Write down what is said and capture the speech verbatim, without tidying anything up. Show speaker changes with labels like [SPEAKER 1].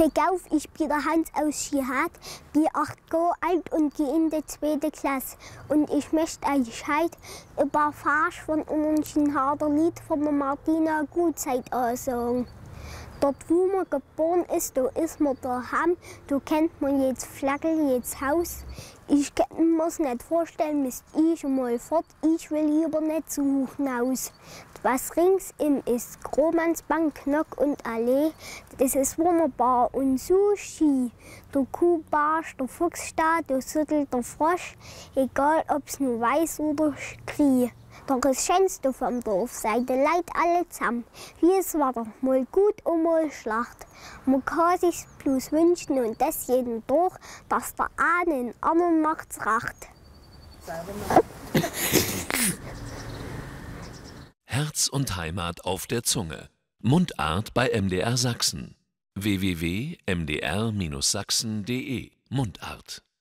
[SPEAKER 1] Klick auf, ich bin der Hans aus Schihad, bin acht Jahre alt und gehe in die zweite Klasse. Und ich möchte euch heute ein paar Verse von unserem Harderlied von der Martina Gutzeit ansagen. Dort, wo man geboren ist, da ist man daheim. Da kennt man jetzt Flagel, jetzt Haus. Ich kann mir's nicht vorstellen, müsst ich schon mal fort. Ich will lieber nicht zu hoch hinaus. Was ringsum ist, Gromansbank, Knock und Allee, das ist wunderbar und so schön. Der Kuhbarsch, der Fuchsstad, der Süttel, der Frosch, egal ob's nur weiß oder grün. Doch das Schönste vom Dorf seid ihr Leid alle zusammen. Wie es war doch mal gut und mal schlecht. Man kann sich's bloß wünschen und das jeden Tag, dass der eine den anderen macht's recht.
[SPEAKER 2] Herz und Heimat auf der Zunge. Mundart bei M D R Sachsen. w w w punkt m d r Bindestrich sachsen punkt de Mundart